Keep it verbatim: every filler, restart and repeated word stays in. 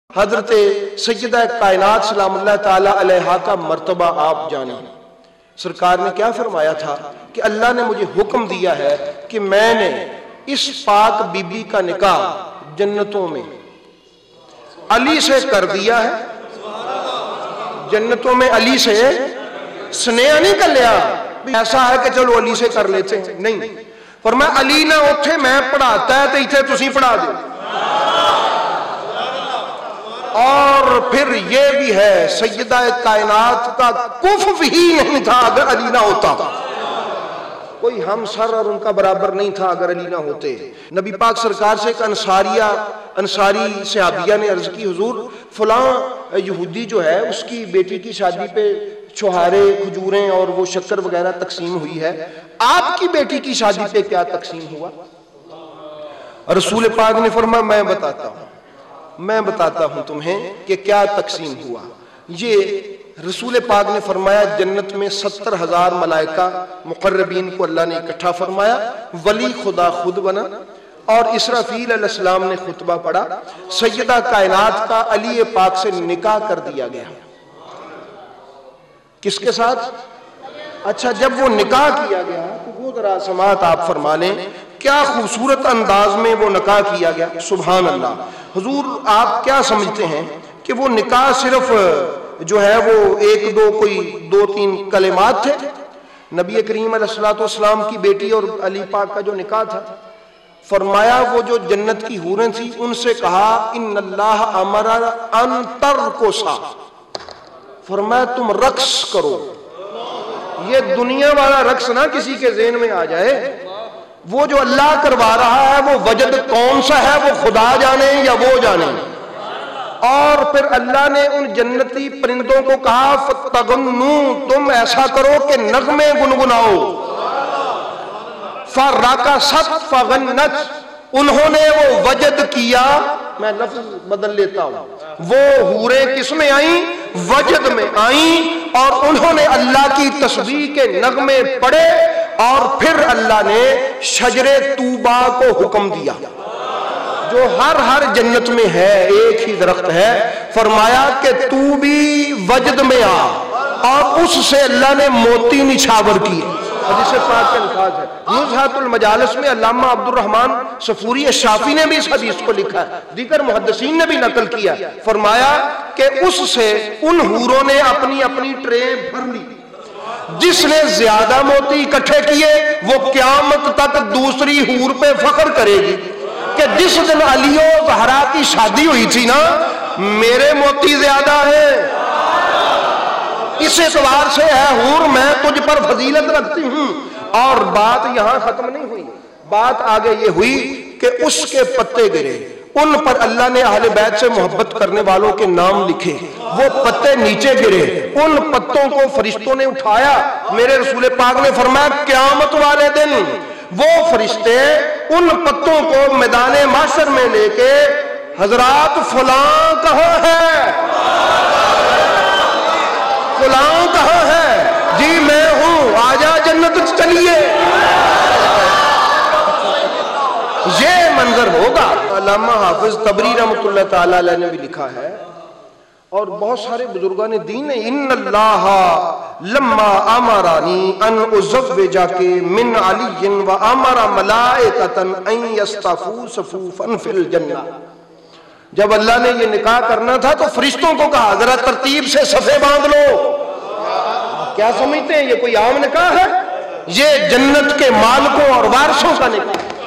حضرت سیدہ کائنات سلام اللہ تعالیٰ علیہا کا مرتبہ آپ جانیں۔ سرکار نے کیا فرمایا تھا کہ اللہ نے مجھے حکم دیا ہے کہ میں نے اس پاک بی بی کا نکاح جنتوں میں علی سے کر دیا ہے۔ جنتوں میں علی سے سنیہ نہیں کر لیا ایسا ہے کہ چلو علی سے کر لیتے ہیں، نہیں، فرمایا علی نہ اٹھے میں پڑھاتا ہے تو اتنے تسی پڑھا دے۔ اور پھر یہ بھی ہے سیدہ کائنات کا کفو ہی نہیں تھا اگر علی نہ ہوتا، کوئی ہم سر اور ان کا برابر نہیں تھا اگر علی نہ ہوتے۔ نبی پاک سرکار سے ایک انصاریہ انصاری صحابیہ نے عرض کی، حضور فلاں یہودی جو ہے اس کی بیٹی کی شادی پہ چھہارے کھجوریں اور وہ شکر وغیرہ تقسیم ہوئی ہے، آپ کی بیٹی کی شادی پہ کیا تقسیم ہوا؟ رسول پاک نے فرمایا میں بتاتا ہوں میں بتاتا ہوں تمہیں کہ کیا تقسیم ہوا۔ یہ رسول پاک نے فرمایا جنت میں ستر ہزار ملائکہ مقربین کو اللہ نے اکٹھا فرمایا، ولی خدا خود بنا، اور اسرافیل علیہ السلام نے خطبہ پڑھا، سیدہ کائنات کا علی پاک سے نکاح کر دیا گیا۔ کس کے ساتھ؟ اچھا جب وہ نکاح کیا گیا تو وہ ذرا سماعت آپ فرما لیں، کیا خوبصورت انداز میں وہ نکاح کیا گیا، سبحان اللہ۔ حضور آپ کیا سمجھتے ہیں کہ وہ نکاح صرف جو ہے وہ ایک دو کوئی دو تین کلمات تھے؟ نبی کریم علیہ السلام کی بیٹی اور علی پاک کا جو نکاح تھا، فرمایا وہ جو جنت کی حوریں تھیں ان سے کہا ان اللہ امر ان ترقصا، فرمایا تم رقص کرو۔ یہ دنیا والا رقص نہ کسی کے ذہن میں آ جائے، وہ جو اللہ کروا رہا ہے وہ وجد کون سا ہے وہ خدا جانے یا وہ جانے۔ اور پھر اللہ نے ان جنتی پرندوں کو کہا فتغنوا، تم ایسا کرو کہ نغمے گنگناؤ، فرقصت فغنت، انہوں نے وہ وجد کیا، میں لفظ بدل لیتا ہوں، وہ حوریں کس میں آئیں؟ وجد میں آئیں، اور انہوں نے اللہ کی تسبیح کے نغمے پڑھے، اور پھر اللہ نے شجر طوبہ کو حکم دیا جو ہر ہر جنت میں ہے، ایک ہی درخت ہے، فرمایا کہ تو بھی وجد میں آ، اور اس سے اللہ نے موتی نچھاور کیے۔ حدیث پاک کے الفاظ ہے، نزہۃ المجالس میں علامہ عبد الرحمن صفوری الشافعی نے بھی اس حدیث کو لکھا ہے، دیگر محدثین نے بھی نقل کیا، فرمایا کہ اس سے ان حوروں نے اپنی اپنی ٹرے بھر لی، جس نے زیادہ موتی اکٹھے کیے وہ قیامت تک دوسری حور پہ فخر کرے گی کہ جس دن علی و زہرا کی شادی ہوئی تھی نا میرے موتی زیادہ ہیں، اس اعتبار سے ہے حور میں تجھ پر فضیلت رکھتی ہوں۔ اور بات یہاں ختم نہیں ہوئی، بات آگے یہ ہوئی کہ اس کے پتے گرے، ان پر اللہ نے اہل بیت سے محبت کرنے والوں کے نام لکھے، وہ پتے نیچے گرے، ان پتوں کو فرشتوں نے اٹھایا، میرے رسول پاک نے فرمایا قیامت والے دن وہ فرشتے ان پتوں کو میدان محشر میں لے کے حضرات فلاں کہاں ہے، فلاں کہاں ہے، جی میں ہوں آجا جنت چلیے، یہ منظر ہوگا۔ علامہ حافظ طبری رحمۃ اللہ تعالی علیہ نے بھی لکھا ہے، اور بہت سارے بزرگان دین نے، ان اللہ لما امرانی ان ازوجک من علی و امر ملائکۃ ان یصطفوا صفوفا فی الجنہ، جب اللہ نے یہ نکاح کرنا تھا تو فرشتوں کو کہا ذرا ترتیب سے صفے باندھ لو۔ کیا سمجھتے ہیں یہ کوئی عام نکاح ہے؟ یہ جنت کے مالکوں اور وارثوں کا نکاح ہے۔